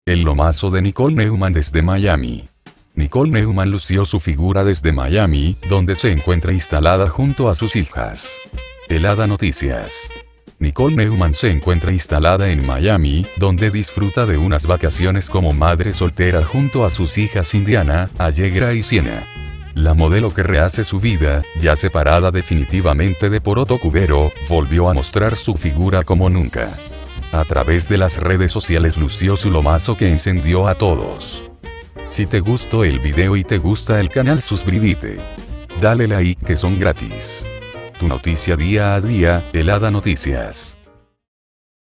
El lomazo de Nicole Neumann desde Miami. Nicole Neumann lució su figura desde Miami, donde se encuentra instalada junto a sus hijas. Helada Noticias. Nicole Neumann se encuentra instalada en Miami, donde disfruta de unas vacaciones como madre soltera junto a sus hijas Indiana, Allegra y Siena. La modelo que rehace su vida, ya separada definitivamente de Poroto Cubero, volvió a mostrar su figura como nunca. A través de las redes sociales lució su lomazo que encendió a todos. Si te gustó el video y te gusta el canal, suscríbete. Dale like que son gratis. Tu noticia día a día, Helada Noticias.